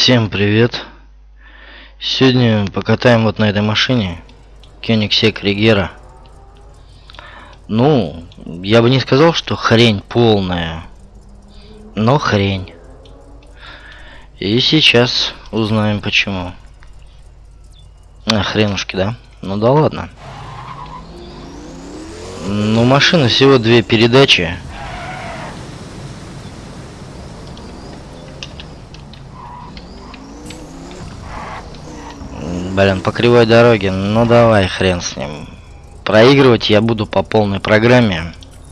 Всем привет! Сегодня покатаем вот на этой машине Koenigsegg Regera. Ну, я бы не сказал, что хрень полная, но хрень. И сейчас узнаем почему. Хренушки, да? Ну да ладно. Ну, машина всего 2 передачи. Блин, по кривой дороге, ну давай, хрен с ним. Проигрывать я буду по полной программе.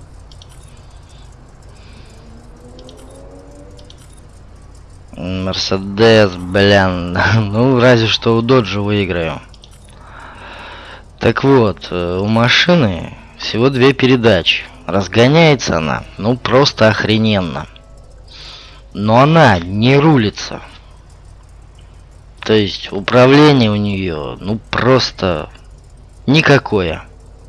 Мерседес, блин, ну разве что у Доджа выиграю. Так вот, у машины всего 2 передачи. Разгоняется она, ну просто охрененно. Но она не рулится. То есть управление у нее, ну просто никакое.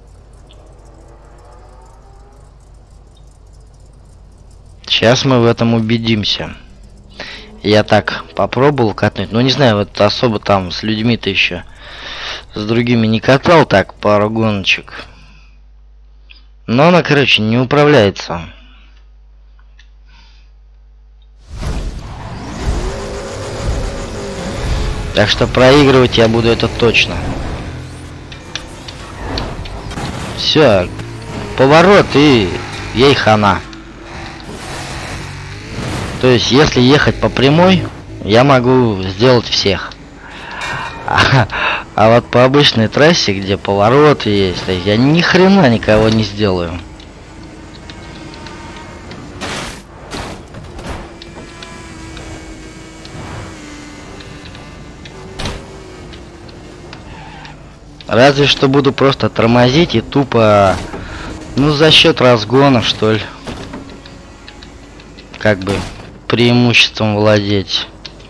Сейчас мы в этом убедимся. Я так попробовал катнуть, но не знаю, вот особо там с людьми-то еще с другими не катал, так пару гоночек. Но она, короче, не управляется. Так что проигрывать я буду это точно. Все, поворот и ей хана. То есть, если ехать по прямой, я могу сделать всех. А вот по обычной трассе, где повороты есть, я ни хрена никого не сделаю. Разве что буду просто тормозить и тупо, ну, за счет разгона, что ли, как бы преимуществом владеть.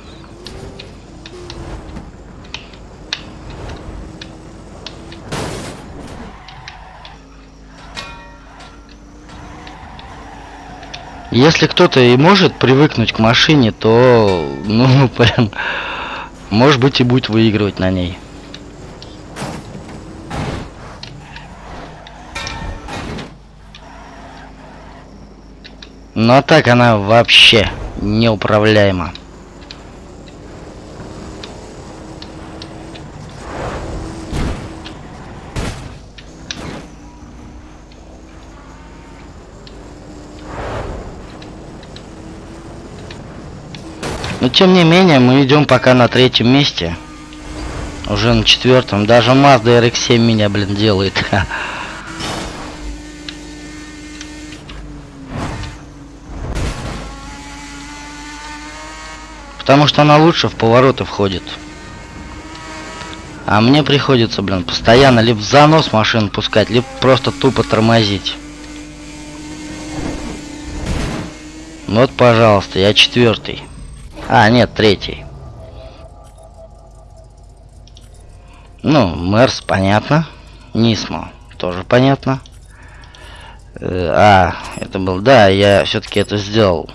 Если кто-то и может привыкнуть к машине, то, ну, прям, может быть, и будет выигрывать на ней. Но так она вообще неуправляема. Но тем не менее мы идем пока на 3-м месте. Уже на 4-м. Даже Mazda RX-7 меня, блин, делает. Потому что она лучше в повороты входит. А мне приходится, блин, постоянно либо в занос машину пускать, либо просто тупо тормозить. Вот, пожалуйста, я 4-й. А, нет, 3-й. Ну, Мерс, понятно. Нисмо, тоже понятно. Это был... Да, я все-таки это сделал.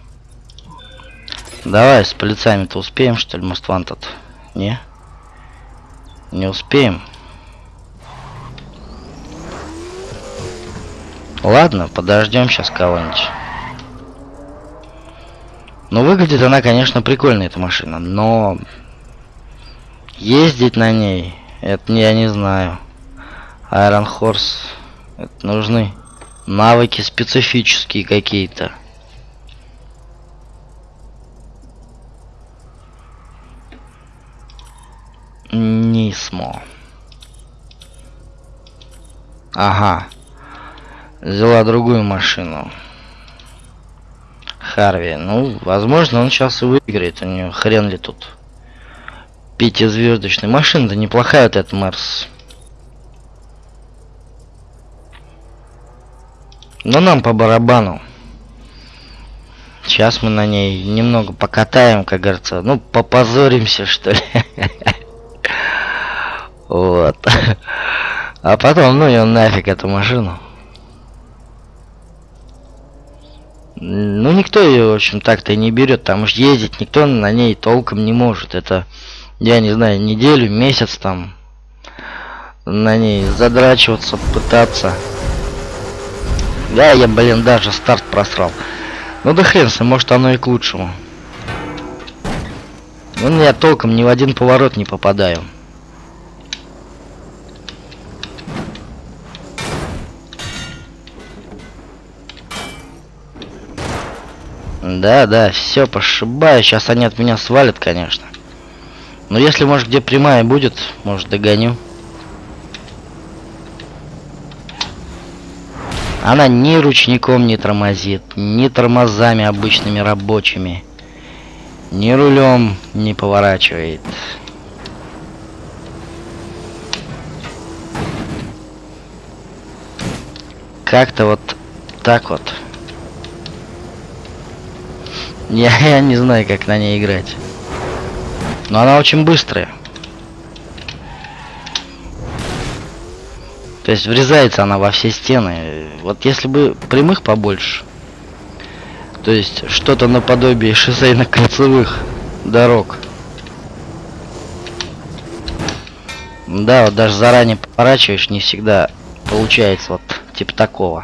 Давай, с полицаями-то успеем, что ли, Most Wanted? Не? Не успеем. Ладно, подождем сейчас кого-нибудь. Ну, выглядит она, конечно, прикольная, эта машина, но ездить на ней, это я не знаю. Iron Horse, это нужны навыки специфические какие-то. Нисмо. Ага. Взяла другую машину. Харви. Ну, возможно, он сейчас и выиграет. У него хрен ли тут. 5-звездочная машина, да неплохая вот эта Мерс. Но нам по барабану. Сейчас мы на ней немного покатаем, как говорится. Ну, попозоримся, что ли. Вот. А потом, ну ее нафиг, эту машину. Ну, никто ее, в общем, так-то и не берет, потому что ездить никто на ней толком не может. Это, я не знаю, неделю, месяц там на ней задрачиваться, пытаться. Да, я, блин, даже старт просрал. Ну да хрен с ним, может оно и к лучшему. Ну, я толком ни в один поворот не попадаю. Да, все, пошибаю. Сейчас они от меня свалят, конечно. Но если, может, где прямая будет, может, догоню. Она ни ручником не тормозит, ни тормозами обычными рабочими, ни рулем не поворачивает. Как-то вот так вот. Я не знаю, как на ней играть. Но она очень быстрая. То есть врезается она во все стены. Вот если бы прямых побольше, то есть что-то наподобие шоссейно-кольцевых дорог. Да, вот даже заранее поворачиваешь, не всегда получается вот типа такого.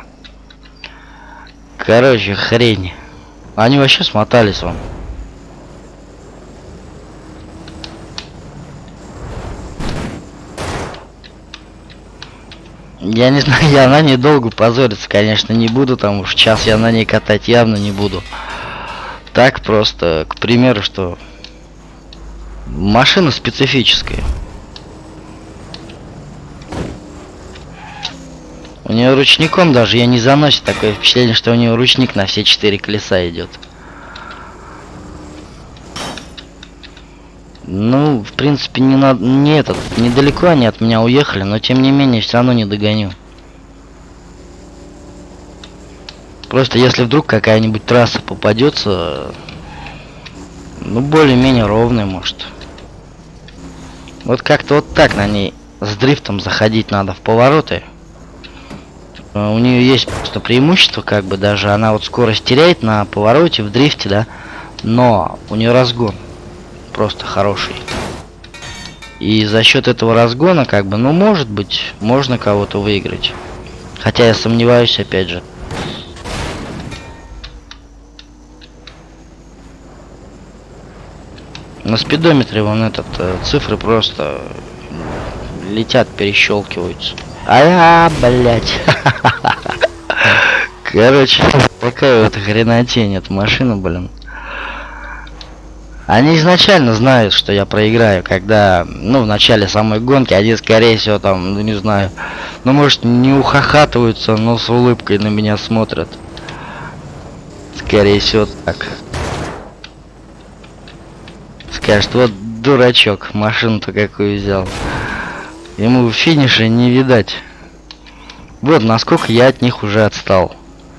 Короче, хрень. Они вообще смотались вам. Я не знаю, я на ней долго позориться, конечно, не буду, там уж час я на ней катать явно не буду. Так просто, к примеру, что машина специфическая. У нее ручником даже я не заносит, такое впечатление, что у нее ручник на все 4 колеса идет. Ну, в принципе, недалеко они от меня уехали, но тем не менее все равно не догоню. Просто если вдруг какая-нибудь трасса попадется, ну, более-менее ровная, может. Вот как-то вот так на ней с дрифтом заходить надо в повороты. У нее есть просто преимущество, как бы даже она вот скорость теряет на повороте в дрифте, да, но у нее разгон просто хороший. И за счет этого разгона, как бы, ну, может быть, можно кого-то выиграть. Хотя я сомневаюсь, опять же. На спидометре вон цифры просто летят, перещелкиваются. Блять. Короче, такая вот хренотень эта машина, блин. Они изначально знают, что я проиграю, когда, ну, в начале самой гонки они, скорее всего, там, ну, не знаю, ну, может, не ухахатываются, но с улыбкой на меня смотрят. Скорее всего, так. Скажет, вот дурачок, машину-то какую взял. Ему финиша не видать. Вот насколько я от них уже отстал.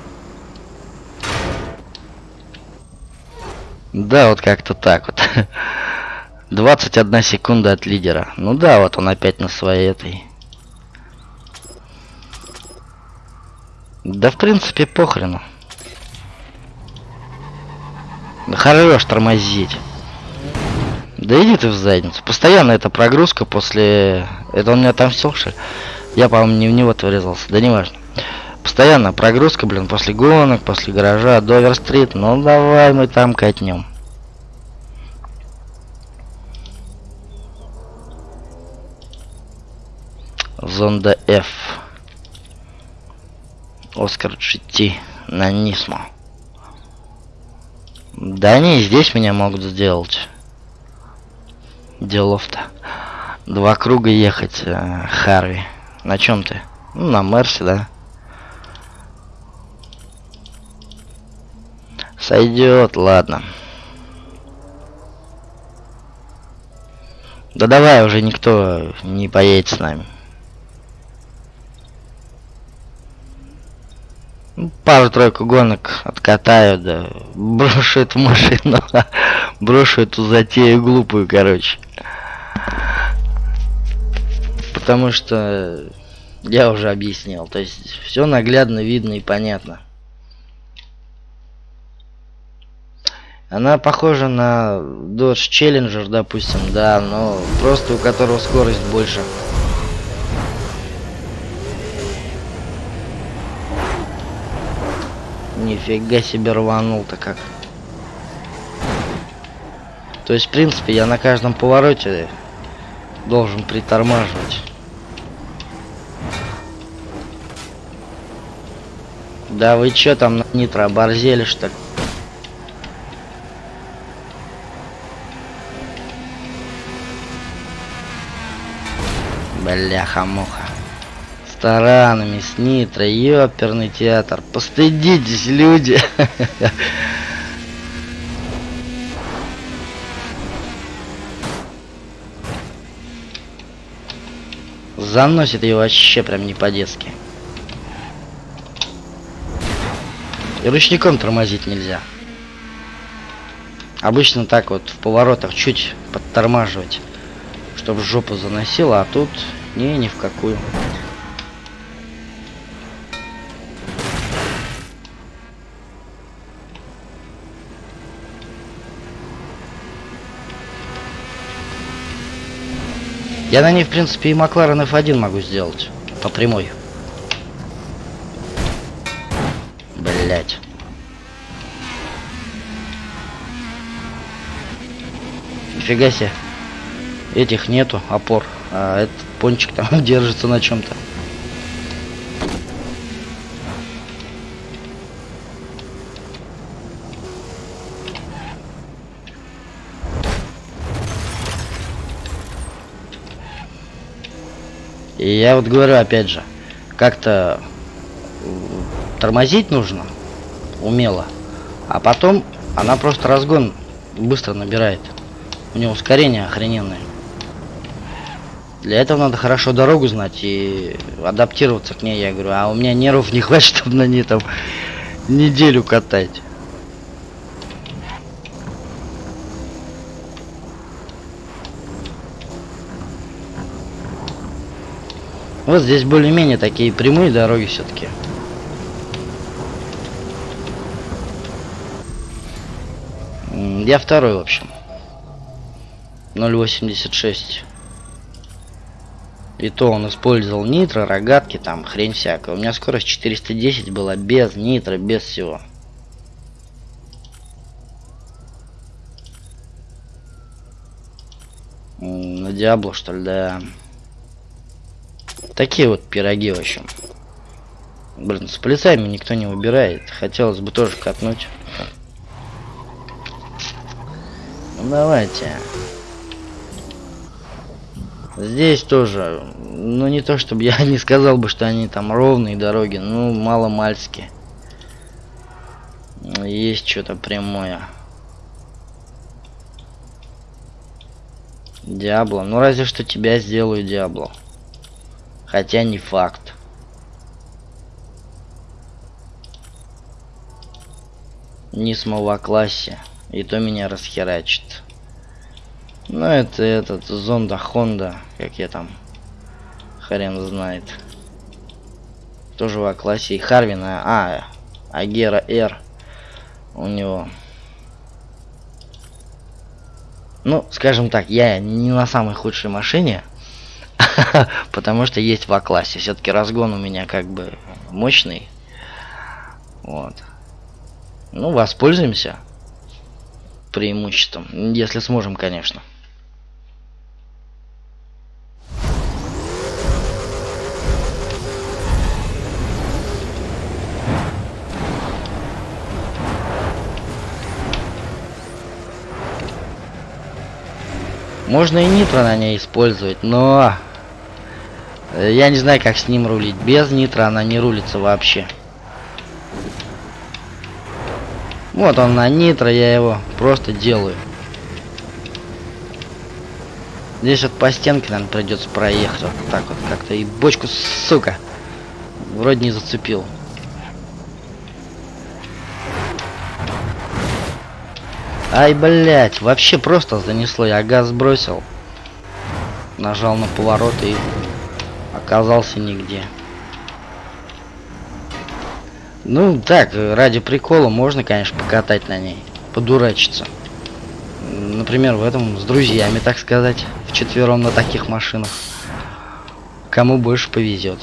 Да, вот как-то так вот. 21 секунда от лидера. Ну да, вот он опять на своей этой. Да, в принципе, похрену. Да хорош тормозить. Да иди ты в задницу. Постоянно эта прогрузка после... Это он меня отомстил, что ли? Я, по-моему, не в него-то врезался. Да не важно. Постоянно прогрузка, блин, после гонок, после гаража, Довер-стрит. Ну давай мы там катнем. Зонда F. Оскар GT на Нисмо. Да они и здесь меня могут сделать. Делов-то. 2 круга ехать, Харви. На чем ты? Ну, на Мерсе, да. Сойдет, ладно. Да давай, уже никто не поедет с нами. Пару-тройку гонок откатаю, да брошу эту машину. Брошу эту затею глупую, короче. Потому что я уже объяснил. То есть все наглядно видно и понятно. Она похожа на Dodge Challenger, допустим, да, но просто у которого скорость больше. Нифига себе рванул-то как. То есть, в принципе, я на каждом повороте должен притормаживать. Да вы чё там на нитро оборзели, что ли? Бляха-муха. С таранами, с нитро, ёперный театр. Постыдитесь, люди. Заносит ее вообще прям не по-детски. И ручником тормозить нельзя. Обычно так вот в поворотах чуть подтормаживать, чтобы жопу заносило, а тут ни в какую. Я на ней, в принципе, и Макларен F1 могу сделать по прямой. Блять. Нифига себе. Этих нету опор, а этот пончик там держится на чем-то. И я вот говорю опять же, как-то тормозить нужно умело, а потом она просто разгон быстро набирает. У нее ускорение охрененное. Для этого надо хорошо дорогу знать и адаптироваться к ней, я говорю. А у меня нервов не хватит, чтобы на ней там неделю катать. Вот здесь более-менее такие прямые дороги все-таки. Я второй, в общем. 0.86. И то он использовал нитро, рогатки, там хрень всякая. У меня скорость 410 была без нитро, без всего. На Диабло, что ли, да. Такие вот пироги, в общем. Блин, с полицаями никто не убирает. Хотелось бы тоже катнуть. Ну давайте. Здесь тоже, ну не то чтобы я не сказал бы, что они там ровные дороги, ну мало-мальски. Есть что-то прямое. Диабло, ну разве что тебя сделаю Диабло. Хотя не факт. Нисмо в А-классе, и то меня расхерачит. Ну это этот Зонда Хонда, как я там, хрен знает. Тоже в А-классе. И Харвина, Агера Р у него. Ну, скажем так, я не на самой худшей машине, потому что есть в А-классе. Все-таки разгон у меня как бы мощный. Вот. Ну, воспользуемся преимуществом, если сможем, конечно. Можно и нитро на ней использовать, но я не знаю, как с ним рулить. Без нитро она не рулится вообще. Вот он на нитро, я его просто делаю. Здесь вот по стенке нам придется проехать вот так вот как-то. И бочку, сука, вроде не зацепил. Ай, блять, вообще просто занесло. Я газ бросил, нажал на поворот и оказался нигде. Ну так, ради прикола можно, конечно, покатать на ней. подурачиться. Например, в этом с друзьями, так сказать, вчетвером на таких машинах. Кому больше повезет.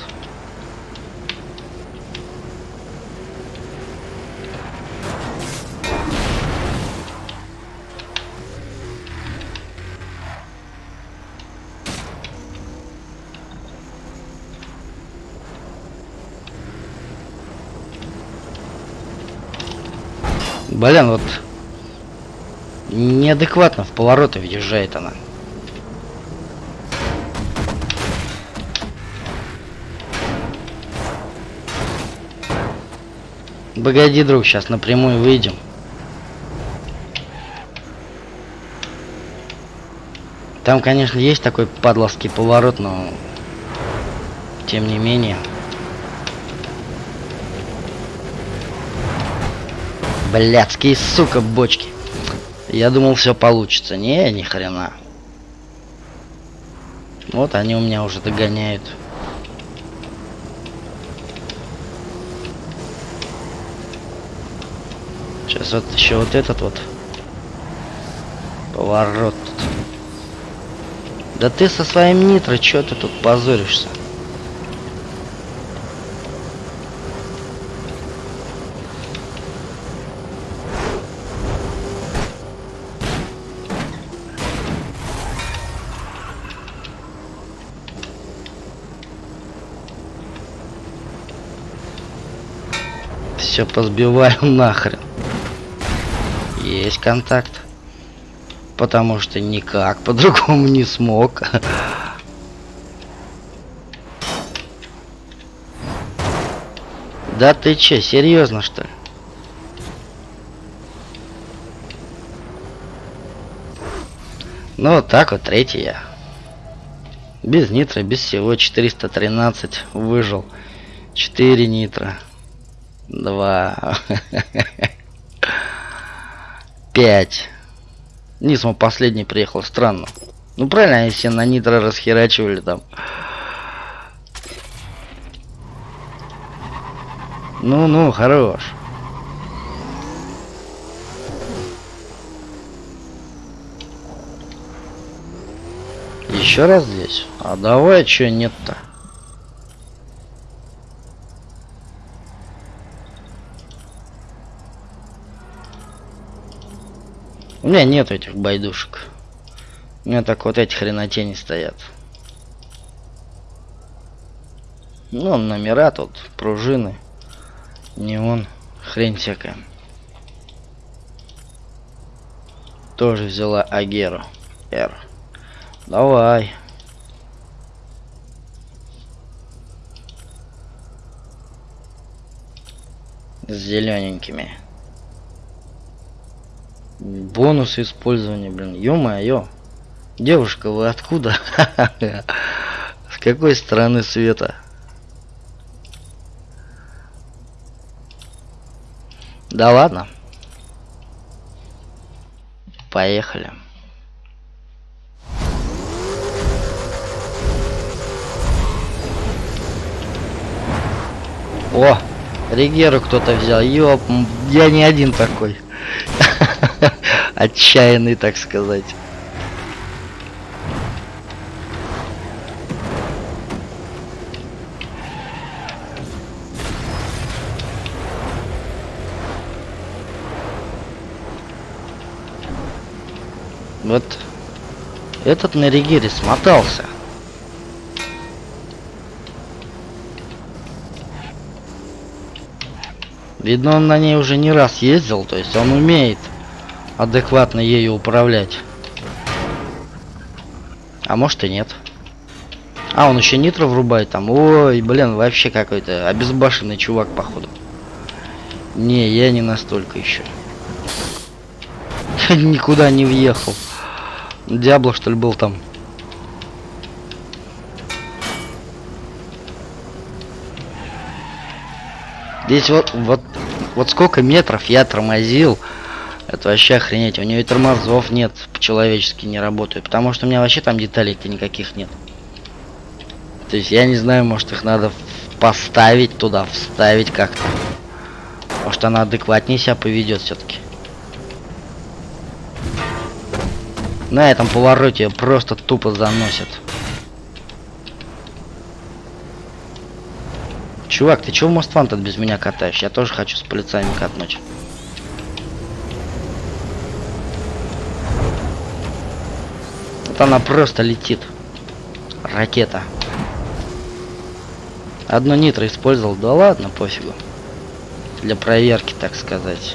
Блин, вот неадекватно в повороты въезжает она. Погоди, друг, сейчас напрямую выйдем. Там, конечно, есть такой падловский поворот, но тем не менее. Блядские, сука, бочки. Я думал, все получится. Не, ни хрена. Вот они у меня уже догоняют. Сейчас вот еще вот этот вот поворот тут. Да ты со своим нитро, чё ты тут позоришься? Все позбиваю нахрен. Есть контакт. Потому что никак по-другому не смог. Да ты че, серьезно что ли? Ну вот так вот, третий я. Без нитро, без всего. 413 выжил. 4 нитро. 2. 5. Нисма последний приехал, странно. Ну правильно, они все на нитро расхерачивали там. Ну, хорош. Еще раз здесь? А давай, чё нет-то? У меня нет этих байдушек. У меня так вот эти хренотени стоят. Ну, номера тут, пружины. Неон, хрень всякая. Тоже взяла Агеру R. Давай. С зелененькими. Бонусы использования, блин. Ё-моё. Девушка, вы откуда? С какой стороны света? Да ладно. Поехали. О, Ригеру кто-то взял. Ёп, я не один такой. Отчаянный, так сказать. Вот этот на Ригере смотался. Видно, он на ней уже не раз ездил, то есть он умеет адекватно ею управлять. А может и нет. А, он еще нитро врубает там. Ой, блин, вообще какой-то обезбашенный чувак, походу. Не, я не настолько еще. Никуда не въехал. Диабло, что ли, был там? Здесь вот сколько метров я тормозил. Это вообще охренеть. У нее и тормозов нет, по-человечески не работают. Потому что у меня вообще там деталей-то никаких нет. То есть я не знаю, может их надо поставить туда, вставить как-то. Может она адекватнее себя поведет все-таки. На этом повороте просто тупо заносит. Чувак, ты чего в Most Wanted без меня катаешь? Я тоже хочу с полицаями катнуть. Вот она просто летит. Ракета. Одно нитро использовал. Да ладно, пофигу. Для проверки, так сказать.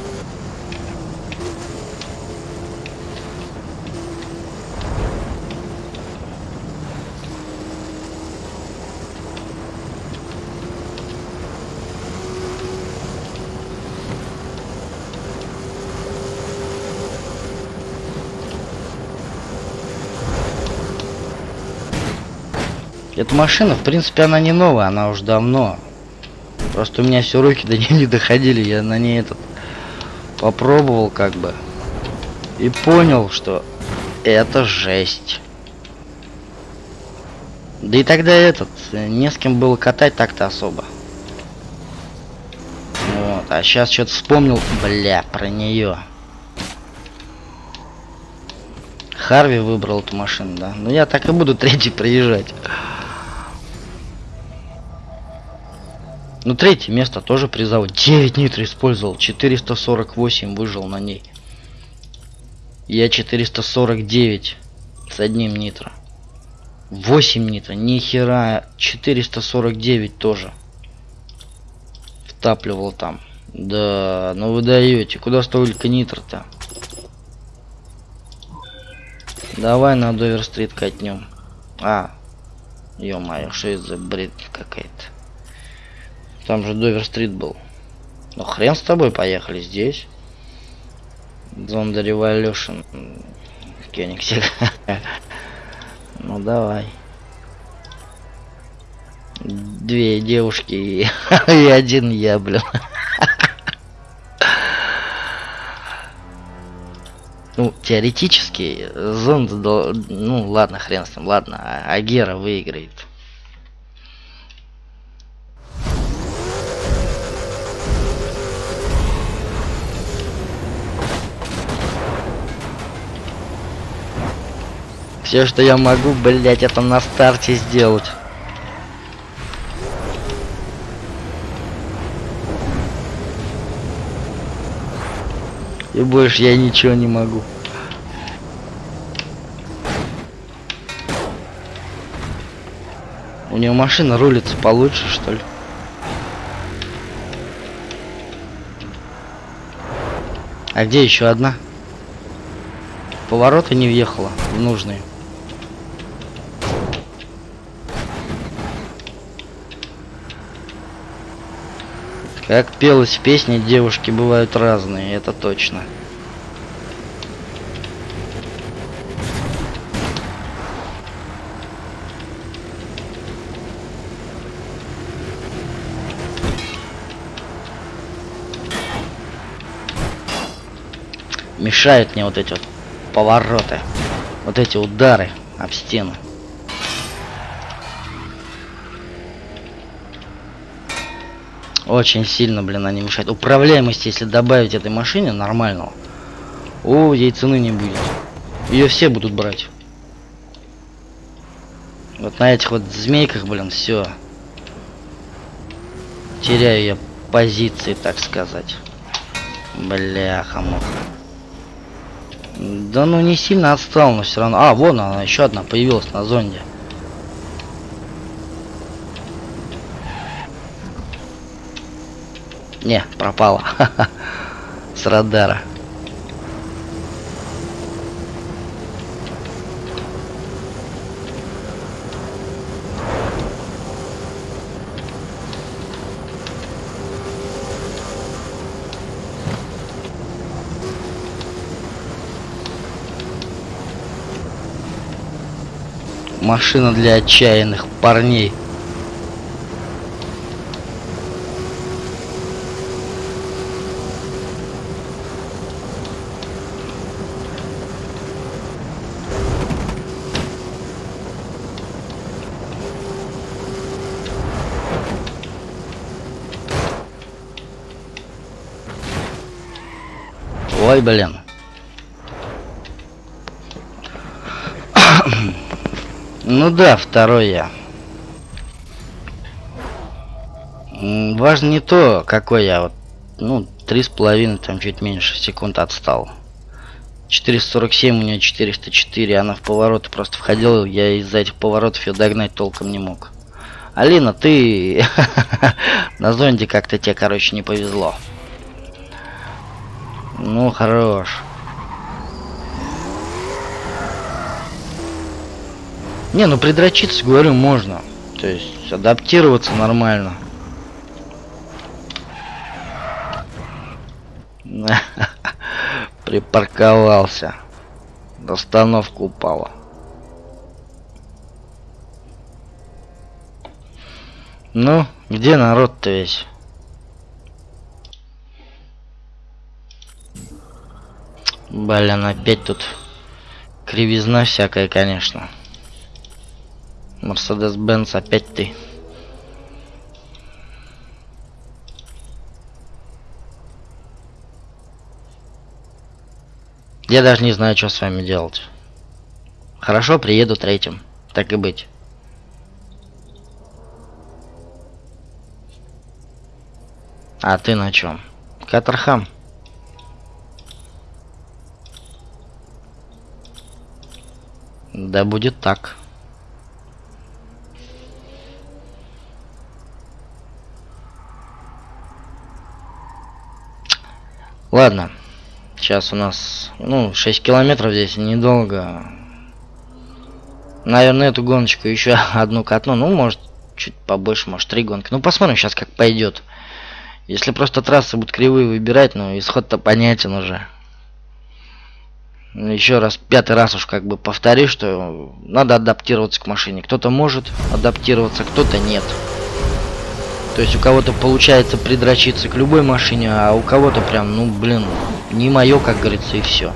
Эта машина, в принципе, она не новая, она уже давно. Просто у меня все руки до нее не доходили, я на ней этот попробовал как бы. И понял, что это жесть. Да и тогда не с кем было катать так-то особо. Вот, а сейчас что-то вспомнил, бля, про нее. Харви выбрал эту машину, да? Ну я так и буду третий приезжать. Ну, третье место тоже призовое. 9 нитро использовал. 448 выжил на ней. Я 449 с одним нитро. 8 нитро. Нихера. 449 тоже. Втапливал там. Да, ну вы даете. Куда столько нитро-то? Давай на Довер-стрит катнем. А. Ё-моё, что это за бред какая-то? Там же Довер-стрит был. Ну хрен с тобой, поехали здесь. Zonda Revolution. Кёнигсег. Ну давай. Две девушки и один я, блин. Ну, теоретически, Zonda, ну ладно, хрен с ним, ладно, а Гера выиграет. Все, что я могу, блять, это на старте сделать. И больше я ничего не могу. У него машина рулится получше, что ли? А где еще одна? Повороты не въехала в нужные. Как пелось в песне, девушки бывают разные, это точно. Мешают мне вот эти вот повороты, вот эти удары об стену. Очень сильно, блин, они мешают. Управляемость, если добавить этой машине нормального, о, ей цены не будет. Ее все будут брать. Вот на этих вот змейках, блин, все. Теряю я позиции, так сказать. Бляха-муха. Да ну не сильно отстал, но все равно. А, вон она, еще одна появилась на зонде. Не, пропала. С радара. Машина для отчаянных парней. Ой, блин. Ну да, второй я. Важно не то, какой я. Вот, ну, 3,5, там чуть меньше секунд отстал. 447, у нее 404. Она в повороты просто входила. Я из-за этих поворотов ее догнать толком не мог. Алина, ты на зонде как-то тебе, короче, не повезло. Ну, хорош. Не, ну придрочиться, говорю, можно. То есть адаптироваться нормально. Припарковался. Остановка упала. Ну, где народ-то весь? Блин, опять тут кривизна всякая, конечно. Мерседес-Бенц, опять ты. Я даже не знаю, что с вами делать. Хорошо, приеду третьим. Так и быть. А ты на чем? Катерхам. Да будет так. Ладно. Сейчас у нас, ну, 6 километров здесь недолго. Наверное, эту гоночку еще одну катну. Ну, может, чуть побольше, может, 3 гонки. Ну, посмотрим сейчас, как пойдет. Если просто трассы будут кривые выбирать, ну, исход-то понятен уже. Еще раз, 5-й раз уж как бы повторю, что надо адаптироваться к машине. Кто-то может адаптироваться, кто-то нет. То есть у кого-то получается придрочиться к любой машине, а у кого-то прям, ну, блин, не мое, как говорится, и все.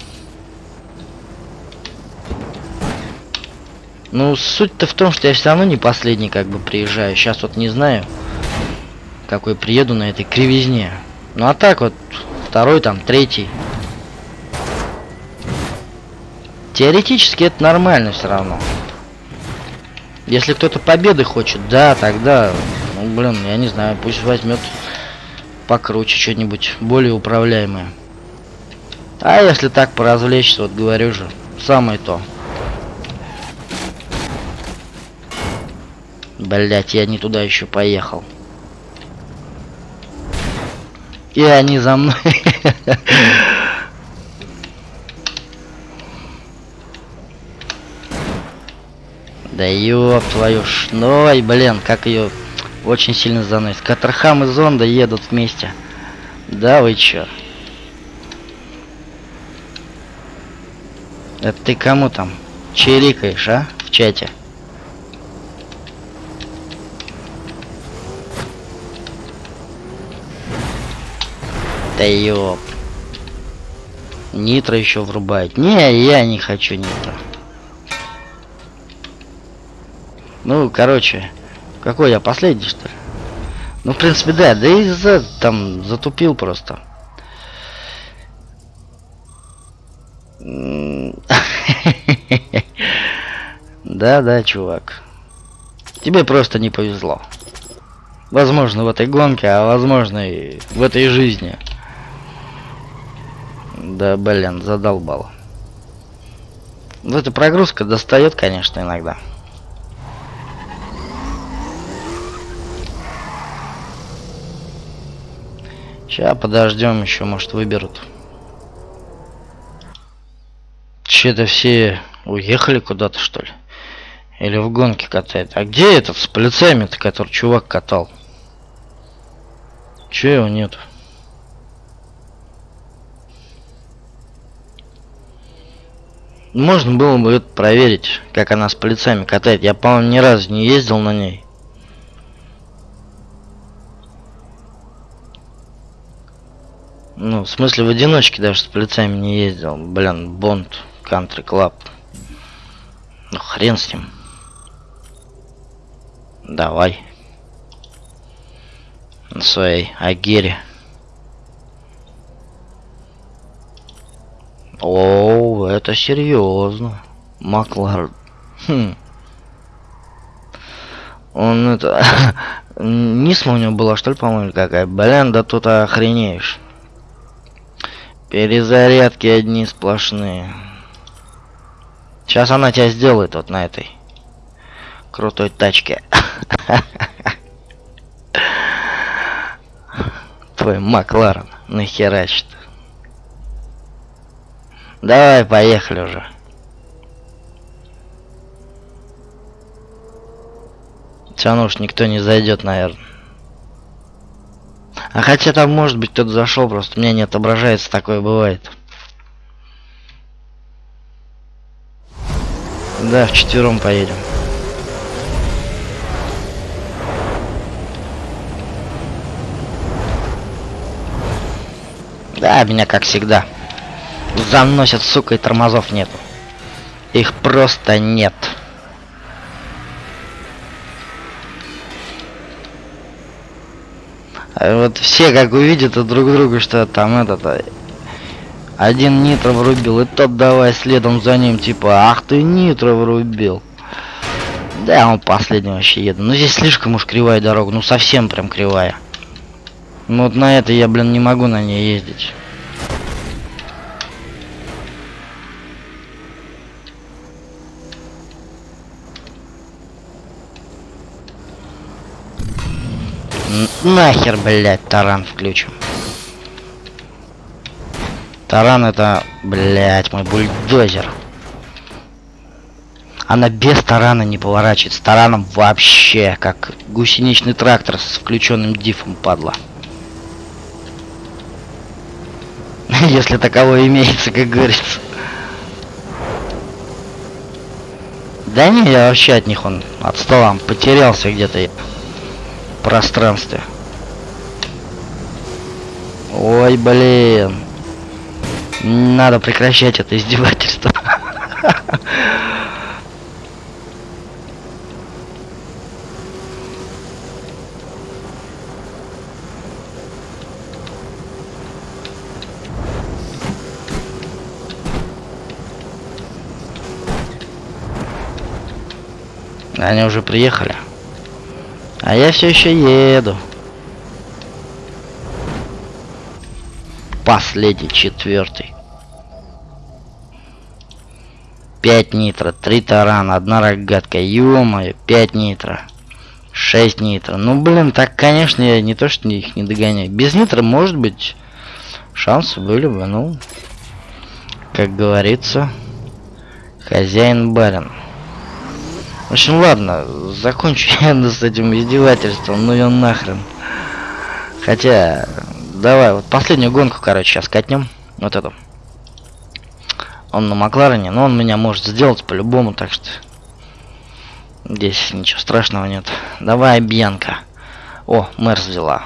Ну, суть-то в том, что я все равно не последний, как бы, приезжаю. Сейчас вот не знаю, какой приеду на этой кривизне. Ну, а так вот, второй, там, третий. Теоретически это нормально все равно. Если кто-то победы хочет, да, тогда, ну, блин, я не знаю, пусть возьмет покруче что-нибудь, более управляемое. А если так поразвлечься, вот говорю же, самое то. Блять, я не туда еще поехал. И они за мной. Да ёб твою ж. Ой, блин, как ее очень сильно заносит. Катерхам и Зонда едут вместе. Да вы чё? Это ты кому там чирикаешь, а? В чате. Да ёп. Нитро еще врубает. Не, я не хочу нитро. Ну, короче, какой я последний, что ли? Ну, в принципе, да, да и там затупил просто. Да, чувак. Тебе просто не повезло. Возможно, в этой гонке, а возможно и в этой жизни. Да, блин, задолбало. Вот эта прогрузка достает, конечно, иногда. Сейчас подождем, еще, может, выберут. Че-то все уехали куда-то, что ли? Или в гонке катает? А где этот с полицаями-то, который чувак катал? Че его нет? Можно было бы это проверить, как она с полицаями катает. Я, по-моему, ни разу не ездил на ней. Ну, в смысле, в одиночке даже с полицаями не ездил. Блин, Бонд, Country Club. Ну, хрен с ним. Давай. На своей Агере. О, это серьезно. Макларен. Хм. Он это... Нисма у него была, что ли, по-моему, какая? Блин, да тут охренеешь. Перезарядки одни сплошные. Сейчас она тебя сделает вот на этой крутой тачке. Твой Макларен нахерачит. Давай, поехали уже. Все равно уж никто не зайдет, наверное. А хотя там может быть кто-то зашел, просто у меня не отображается, такое бывает. Да, вчетвером поедем. Да, меня как всегда заносят, сука, и тормозов нету. Их просто нет. А вот все как увидят друг друга, что там этот один нитро врубил, и тот давай следом за ним, типа, ах ты нитро врубил. Да, он последний вообще еду. Ну здесь слишком уж кривая дорога, ну совсем прям кривая. Ну вот на это я, блин, не могу на ней ездить. Нахер, блядь, таран включим. Таран это, блядь, мой бульдозер. Она без тарана не поворачивается. С тараном вообще как гусеничный трактор с включенным дифом, падла. Если таковое имеется, как говорится. Да не, я вообще от них он отстал, потерялся где-то в пространстве. Ой, блин. Надо прекращать это издевательство. Они уже приехали. А я все еще еду. Последний, четвертый. 5 нитро, 3 тарана, 1 рогатка. Ё-моё, 5 нитро. 6 нитро. Ну блин, так конечно я не то что их не догоняю. Без нитро, может быть, шансы были бы, ну, как говорится, хозяин барин. В общем, ладно, закончу я с этим издевательством, ну и нахрен. Хотя, давай, вот последнюю гонку, короче, сейчас катнем. Вот эту. Он на Макларене, но он меня может сделать по-любому, так что здесь ничего страшного нет. Давай, Бьянка. О, Мерс взяла.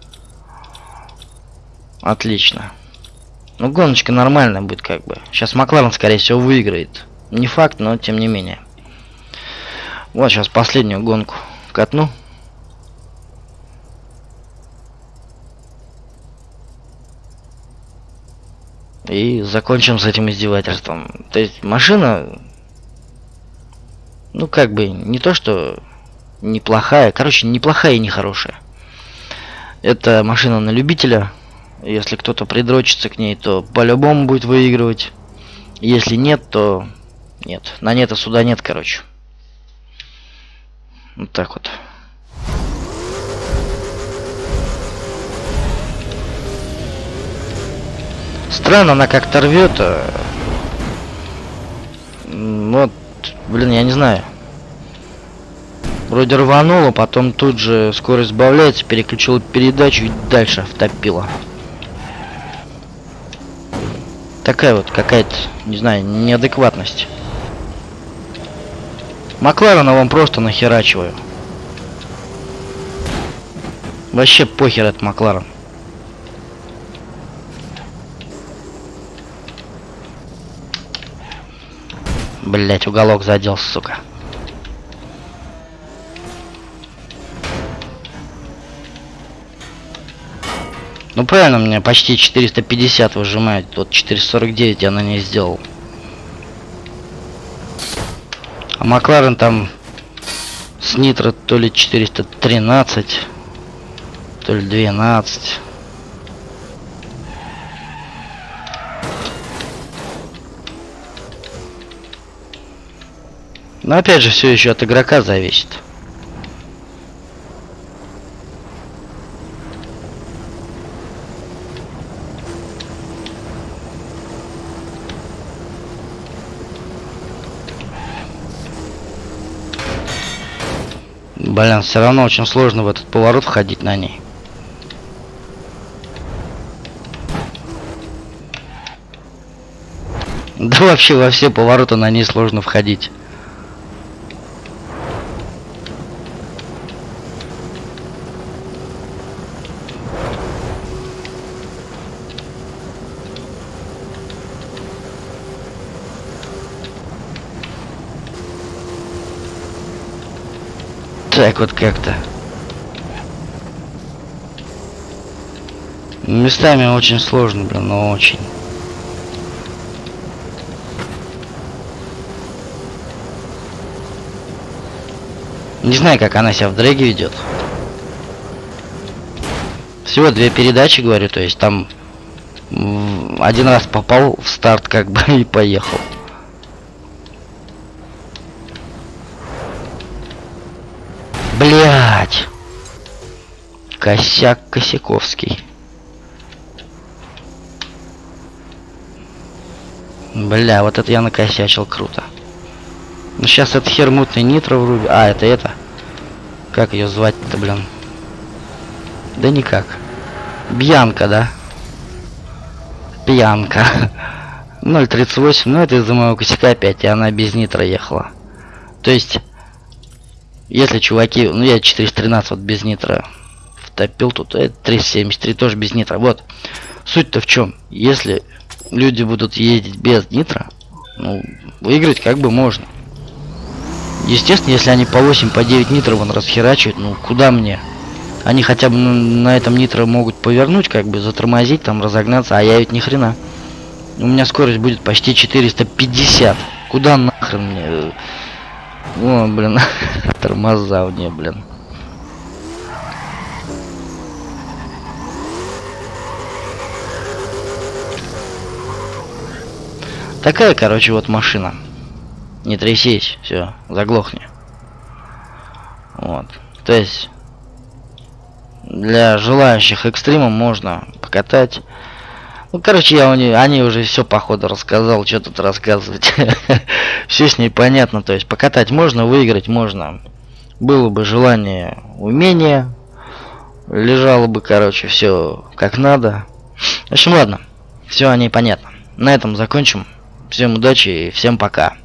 Отлично. Ну, гоночка нормальная будет, как бы. Сейчас Макларен, скорее всего, выиграет. Не факт, но тем не менее. Вот сейчас последнюю гонку катну. И закончим с этим издевательством. То есть машина, ну как бы, не то что неплохая, короче, неплохая и нехорошая. Это машина на любителя. Если кто-то придрочится к ней, то по-любому будет выигрывать. Если нет, то нет. На нет и суда нет, короче. Вот так вот. Странно, она как-то рвет. Вот, блин, я не знаю. Вроде рванула, потом тут же скорость сбавляется, переключила передачу и дальше втопила. Такая вот какая-то, не знаю, неадекватность. Макларена вам просто нахерачиваю. Вообще похер этот Макларен. Блять, уголок задел, сука. Ну правильно, мне почти 450 выжимает. Вот 449 я на ней сделал. А Макларен там С нитро то ли 413, то ли 12. Но опять же, все еще от игрока зависит. Блин, все равно очень сложно в этот поворот входить на ней. Да вообще во все повороты на ней сложно входить. Так вот как-то. Местами очень сложно, блин, но очень. Не знаю, как она себя в дрэге ведет. Всего 2 передачи, говорю, то есть там один раз попал в старт, как бы, и поехал. Блять! Косяк Косяковский. Бля, вот это я накосячил круто. Ну сейчас это хер мутный нитро врубит. А, это. Как ее звать-то, блин? Да никак. Бьянка, да? Пьянка. 0.38, ну это из-за моего косяка опять, и она без нитро ехала. То есть, если чуваки, ну я 413 вот без нитро втопил, тут это 373 тоже без нитро. Вот, суть-то в чем? Если люди будут ездить без нитро, ну, выиграть как бы можно. Естественно, если они по 8, по 9 нитро вон расхерачивают, ну куда мне? Они хотя бы на этом нитро могут повернуть, как бы затормозить, там разогнаться, а я ведь ни хрена. У меня скорость будет почти 450. Куда нахрен мне? О, блин, тормоза мне, блин. Такая, короче, вот машина. Не трясись, все, заглохни. Вот. То есть для желающих экстрима можно покатать. Ну, короче, они уже все походу рассказал, что тут рассказывать. Все с ней понятно, то есть покатать можно, выиграть можно. Было бы желание, умение, лежало бы, короче, все как надо. В общем, ладно, все о ней понятно. На этом закончим. Всем удачи и всем пока.